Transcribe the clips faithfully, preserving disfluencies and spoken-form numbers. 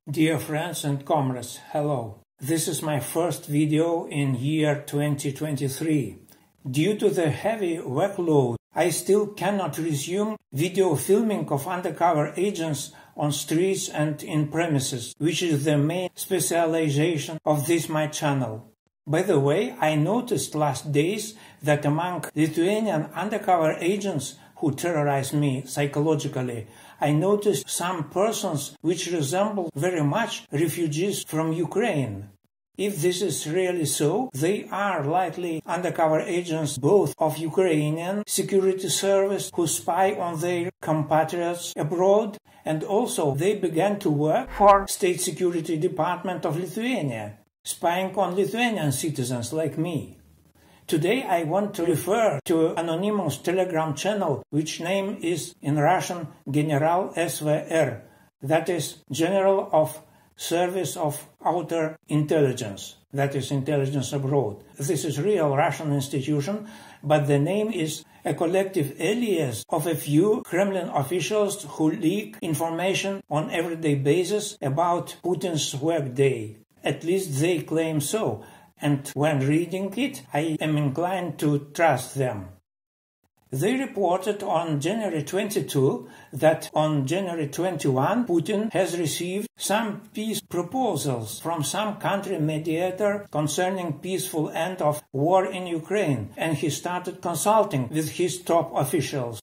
Dear friends and comrades, hello. This is my first video in year twenty twenty-three. Due to the heavy workload, I still cannot resume video filming of undercover agents on streets and in premises, which is the main specialization of this my channel. By the way, I noticed last days that among Lithuanian undercover agents who terrorized me psychologically, I noticed some persons which resemble very much refugees from Ukraine. If this is really so, they are likely undercover agents both of Ukrainian security service who spy on their compatriots abroad, and also they began to work for State Security Department of Lithuania, spying on Lithuanian citizens like me. Today I want to refer to anonymous Telegram channel, which name is in Russian General S V R, that is General of Service of Outer Intelligence, that is Intelligence Abroad. This is real Russian institution, but the name is a collective alias of a few Kremlin officials who leak information on everyday basis about Putin's workday. At least they claim so. And when reading it, I am inclined to trust them. They reported on January twenty-second that on January twenty-first Putin has received some peace proposals from some country mediator concerning peaceful end of war in Ukraine, and he started consulting with his top officials.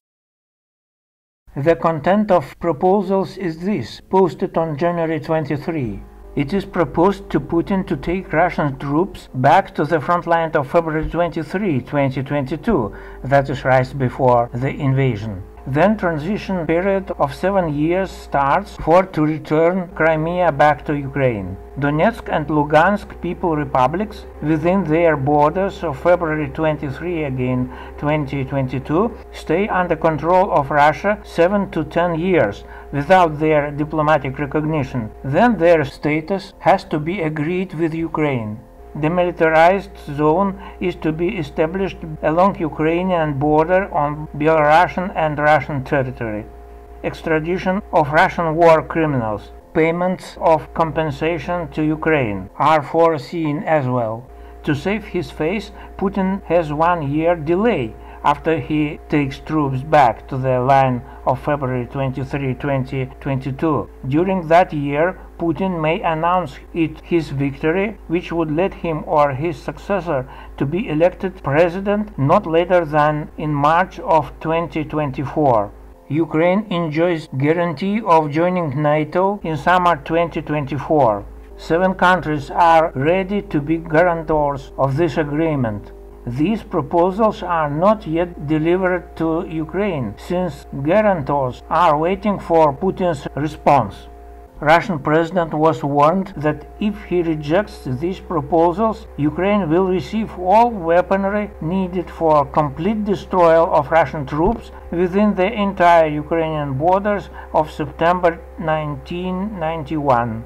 The content of proposals is this, posted on January twenty-third. It is proposed to Putin to take Russian troops back to the front line of February twenty-third, twenty twenty-two, that is right before the invasion. Then transition period of seven years starts for to return Crimea back to Ukraine. Donetsk and Lugansk people republics within their borders of February twenty-third again twenty twenty-two stay under control of Russia seven to ten years without their diplomatic recognition. Then their status has to be agreed with Ukraine. Demilitarized zone is to be established along Ukrainian border on Belarusian and Russian territory. Extradition of Russian war criminals. Payments of compensation to Ukraine are foreseen as well. To save his face, Putin has one year delay after he takes troops back to the line of February twenty-third, twenty twenty-two. During that year, Putin may announce it his victory, which would lead him or his successor to be elected president not later than in March of twenty twenty-four. Ukraine enjoys guarantee of joining NATO in summer twenty twenty-four. Seven countries are ready to be guarantors of this agreement. These proposals are not yet delivered to Ukraine, since guarantors are waiting for Putin's response. Russian president was warned that if he rejects these proposals, Ukraine will receive all weaponry needed for complete destroyal of Russian troops within the entire Ukrainian borders of September nineteen ninety-one.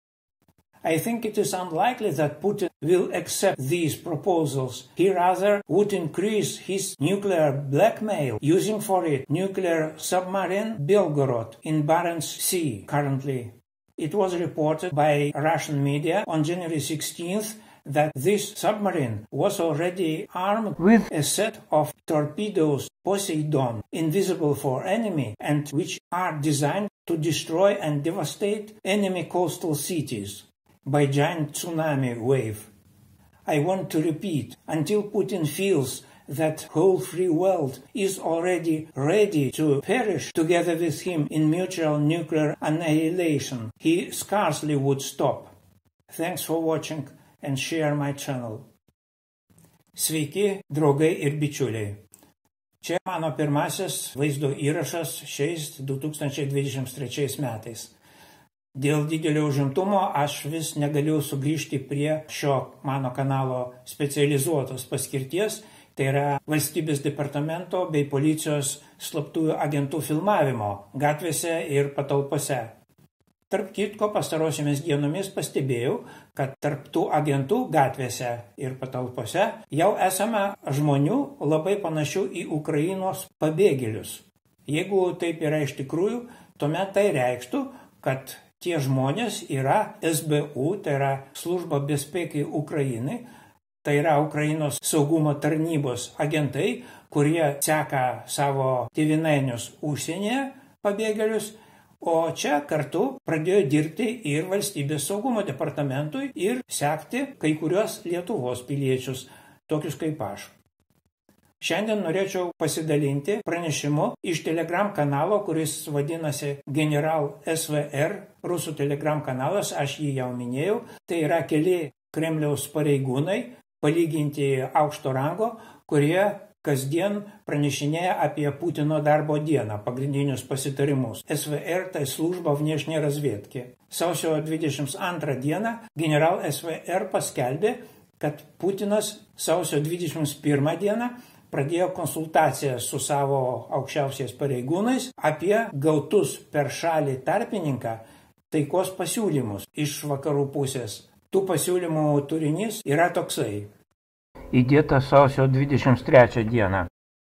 I think it is unlikely that Putin will accept these proposals. He rather would increase his nuclear blackmail, using for it nuclear submarine Belgorod in Barents Sea currently. It was reported by Russian media on January sixteenth that this submarine was already armed with a set of torpedoes Poseidon, invisible for enemy, and which are designed to destroy and devastate enemy coastal cities by giant tsunami wave. I want to repeat, until Putin feels that whole free world is already ready to perish together with him in mutual nuclear annihilation, he scarcely would stop. Thanks for watching and share my channel. Sveiki, draugai ir bičiuliai. Čia mano pirmasis vaizdo įrašas šiais du tūkstančiai dvidešimt trečiais metais. Dėl didelio užimtumo aš vis negaliu sugrįžti prie šio mano kanalo specializuotos paskirties, tai yra valstybės departamento bei policijos slaptųjų agentų filmavimo gatvėse ir patalpose. Tarp kitko, pastarosiomis dienomis pastebėjau, kad tarp tų agentų gatvėse ir patalpose jau esame žmonių labai panašių į Ukrainos pabėgėlius. Jeigu taip yra iš tikrųjų, tuomet tai reikštų, kad tie žmonės yra S B U, tai yra Služba bezpeki Ukrainai, tai yra Ukrainos saugumo tarnybos agentai, kurie seka savo tėvynainius užsienyje pabėgėlius, o čia kartu pradėjo dirbti ir valstybės saugumo departamentui ir sekti kai kurios Lietuvos piliečius, tokius kaip aš. Šiandien norėčiau pasidalinti pranešimu iš Telegram kanalo, kuris vadinasi General S V R, rusų Telegram kanalas, aš jį jau minėjau. Tai yra keli Kremliaus pareigūnai, palyginti aukšto rango, kurie kasdien pranešinėja apie Putino darbo dieną, pagrindinius pasitarimus. S V R tai Služba внешней разведки. Sausio dvidešimt antrą dieną General S V R paskelbė, kad Putinas sausio dvidešimt pirmą dieną pradėjo konsultaciją su savo aukščiausiais pareigūnais apie gautus per šalį tarpininką taikos pasiūlymus iš vakarų pusės. Tų pasiūlymų turinys yra toksai. Įdėta sausio dvidešimt trečią dieną.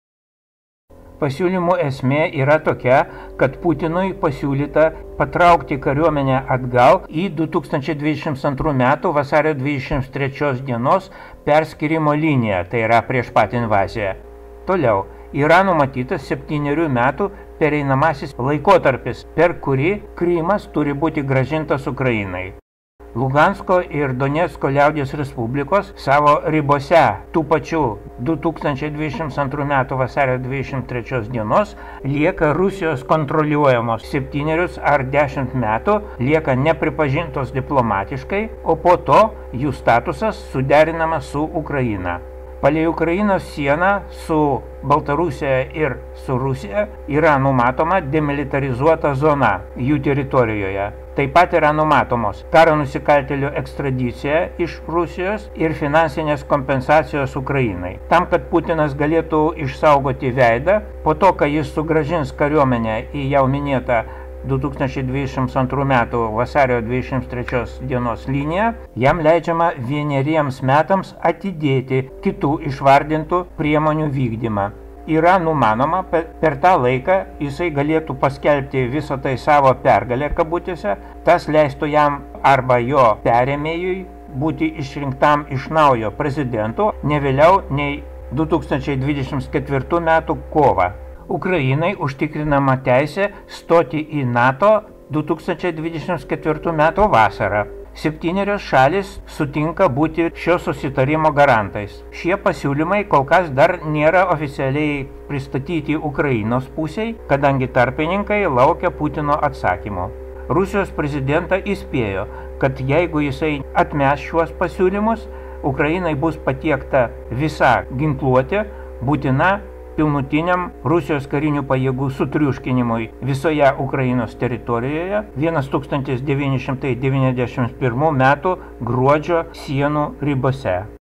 Pasiūlymų esmė yra tokia, kad Putinui pasiūlyta patraukti kariuomenę atgal į du tūkstančiai dvidešimt antrų metų vasario dvidešimt trečios dienos perskyrimo liniją, tai yra prieš pat invaziją. Toliau yra numatytas septynerių metų pereinamasis laikotarpis, per kurį Krymas turi būti grąžintas Ukrainai. Lugansko ir Donecko liaudies respublikos savo ribose tų pačių du tūkstančiai dvidešimt antrų metų vasario dvidešimt trečios dienos lieka Rusijos kontroliuojamos septynerius ar dešimt metų, lieka nepripažintos diplomatiškai, o po to jų statusas suderinamas su Ukraina. Palei Ukrainos sieną su Baltarusija ir su Rusija yra numatoma demilitarizuota zona jų teritorijoje. Taip pat yra numatomos karo nusikaltėlių ekstradicija iš Rusijos ir finansinės kompensacijos Ukrainai. Tam, kad Putinas galėtų išsaugoti veidą, po to, kai jis sugrąžins kariuomenę į jau minėtą du tūkstančiai dvidešimt antrų metų vasario dvidešimt trečios dienos liniją, jam leidžiama vieneriems metams atidėti kitų išvardintų priemonių vykdymą. Yra numanoma, per tą laiką jisai galėtų paskelbti visą tai savo pergalę kabutėse, tas leistų jam arba jo perėmėjui būti išrinktam iš naujo prezidentu ne vėliau nei du tūkstančiai dvidešimt ketvirtų metų kovą. Ukrainai užtikrinama teisė stoti į NATO du tūkstančiai dvidešimt ketvirtų metų vasarą. Septynerios šalis sutinka būti šio susitarimo garantais. Šie pasiūlymai kol kas dar nėra oficialiai pristatyti Ukrainos pusiai, kadangi tarpininkai laukia Putino atsakymo. Rusijos prezidentą įspėjo, kad jeigu jisai atmes šiuos pasiūlymus, Ukrainai bus patiekta visa ginkluotė būtina pilnutiniam Rusijos karinių pajėgų sutriuškinimui visoje Ukrainos teritorijoje tūkstantis devyni šimtai devyniasdešimt pirmų metų gruodžio sienų ribose.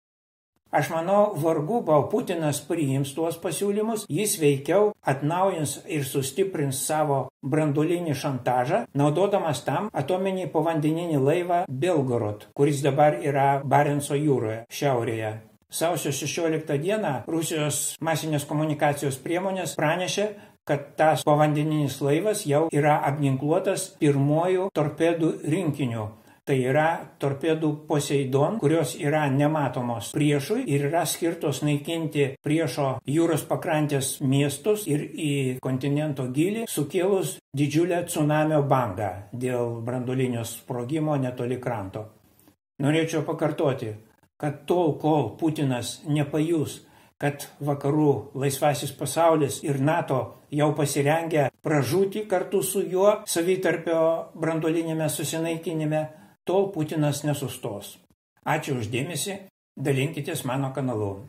Aš manau, vargu bau Putinas priims tuos pasiūlymus, jis veikiau atnaujins ir sustiprins savo branduolinį šantažą, naudodamas tam atominį povandeninį laivą Belgorod, kuris dabar yra Barenco jūroje, šiaurėje. Sausio šešioliktą dieną Rusijos masinės komunikacijos priemonės pranešė, kad tas povandeninis laivas jau yra apginkluotas pirmojų torpedų rinkiniu. Tai yra torpedų Poseidon, kurios yra nematomos priešui ir yra skirtos naikinti priešo jūros pakrantės miestus ir į kontinento gilį, sukėlus didžiulę tsunamio bangą dėl branduolinio sprogimo netoli kranto. Norėčiau pakartoti, kad tol, kol Putinas nepajus, kad vakarų laisvasis pasaulis ir NATO jau pasirengę pražūti kartu su juo savitarpio branduolinėme susinaikinime, tol Putinas nesustos. Ačiū už dėmesį, dalinkitесь mano каналу.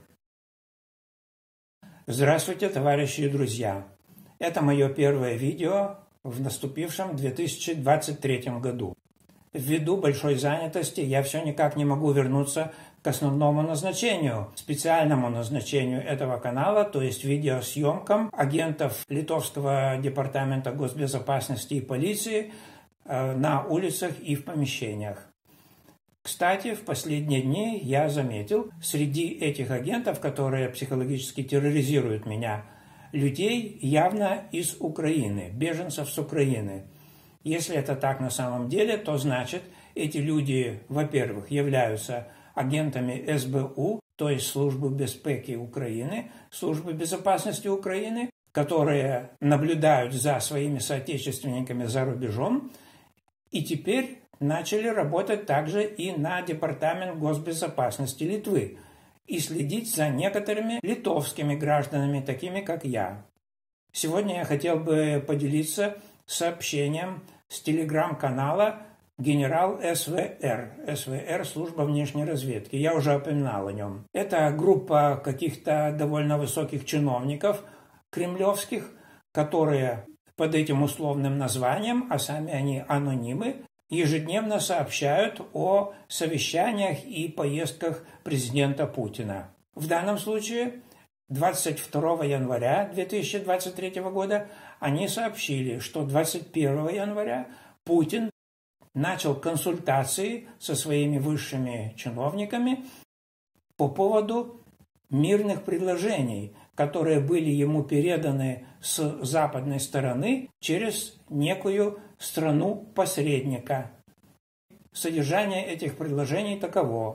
Здравствуйте, товарищи и друзья. Это мое первое видео в наступившем две тысячи двадцать третьем году. Ввиду большой занятости я все никак не могу вернуться к основному назначению, специальному назначению этого канала, то есть видеосъемкам агентов Литовского департамента госбезопасности и полиции э, на улицах и в помещениях. Кстати, в последние дни я заметил среди этих агентов, которые психологически терроризируют меня, людей явно из Украины, беженцев с Украины. Если это так на самом деле, то значит, эти люди, во-первых, являются агентами эс бэ у, то есть Службы безпеки Украины, Службы безопасности Украины, которые наблюдают за своими соотечественниками за рубежом, и теперь начали работать также и на Департамент госбезопасности Литвы и следить за некоторыми литовскими гражданами, такими как я. Сегодня я хотел бы поделиться сообщением с телеграм-канала генерал эс вэ эр. эс вэ эр – служба внешней разведки. Я уже упоминал о нем. Это группа каких-то довольно высоких чиновников кремлевских, которые под этим условным названием, а сами они анонимы, ежедневно сообщают о совещаниях и поездках президента Путина. В данном случае двадцать второго января две тысячи двадцать третьего года они сообщили, что двадцать первого января Путин начал консультации со своими высшими чиновниками по поводу мирных предложений, которые были ему переданы с западной стороны через некую страну-посредника. Содержание этих предложений таково.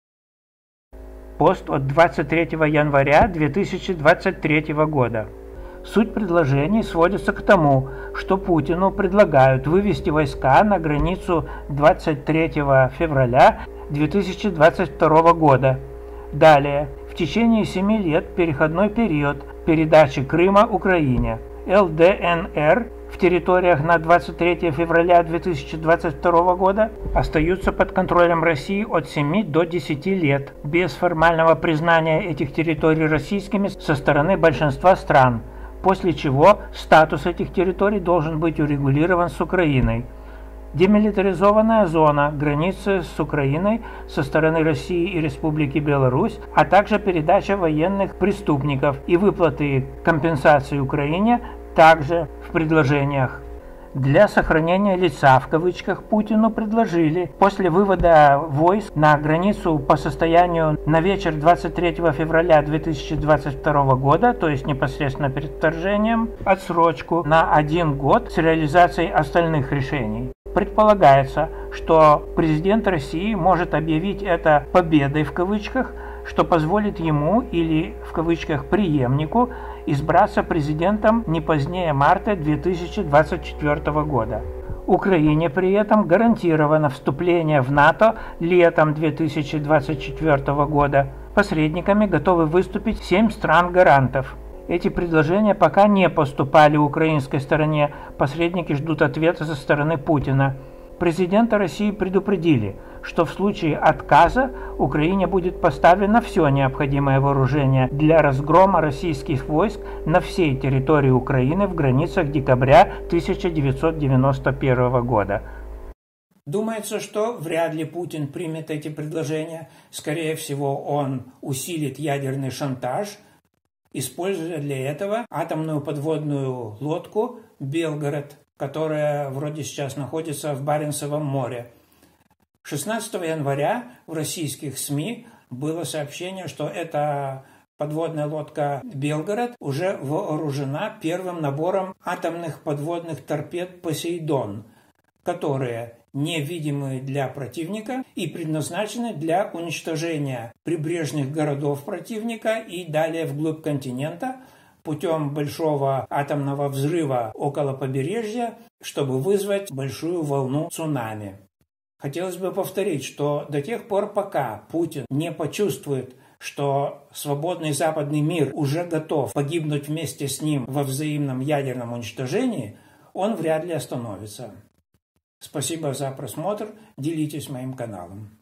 Пост от двадцать третьего января две тысячи двадцать третьего года. Суть предложений сводится к тому, что Путину предлагают вывести войска на границу двадцать третьего февраля две тысячи двадцать второго года. Далее, в течение семи лет переходной период передачи Крыма Украине. эл дэ эн эр в территориях на двадцать третьего февраля две тысячи двадцать второго года остаются под контролем России от семи до десяти лет, без формального признания этих территорий российскими со стороны большинства стран, после чего статус этих территорий должен быть урегулирован с Украиной. Демилитаризованная зона, границы с Украиной со стороны России и Республики Беларусь, а также передача военных преступников и выплаты компенсации Украине также в предложениях. Для сохранения лица, в кавычках, Путину предложили после вывода войск на границу по состоянию на вечер двадцать третьего февраля две тысячи двадцать второго года, то есть непосредственно перед вторжением, отсрочку на один год с реализацией остальных решений. Предполагается, что президент России может объявить это «победой» в кавычках, что позволит ему или в кавычках преемнику избраться президентом не позднее марта две тысячи двадцать четвёртого года. Украине при этом гарантировано вступление в НАТО летом две тысячи двадцать четвёртого года. Посредниками готовы выступить семь стран-гарантов. Эти предложения пока не поступали украинской стороне, посредники ждут ответа со стороны Путина. Президента России предупредили, что в случае отказа Украине будет поставлено все необходимое вооружение для разгрома российских войск на всей территории Украины в границах декабря тысяча девятьсот девяносто первого года. Думается, что вряд ли Путин примет эти предложения. Скорее всего, он усилит ядерный шантаж, используя для этого атомную подводную лодку «Белгород», которая вроде сейчас находится в Баренцевом море. шестнадцатого января в российских СМИ было сообщение, что эта подводная лодка «Белгород» уже вооружена первым набором атомных подводных торпед «Посейдон», которые невидимы для противника и предназначены для уничтожения прибрежных городов противника и далее вглубь континента путем большого атомного взрыва около побережья, чтобы вызвать большую волну цунами. Хотелось бы повторить, что до тех пор, пока Путин не почувствует, что свободный западный мир уже готов погибнуть вместе с ним во взаимном ядерном уничтожении, он вряд ли остановится. Спасибо за просмотр, делитесь моим каналом.